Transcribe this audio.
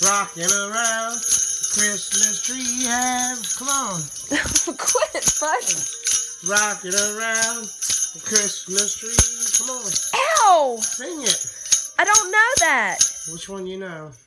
Rocking around the Christmas tree have. Come on. Quit, bud. Rocking around the Christmas tree. Come on. Ow! Sing it. I don't know that. Which one you know?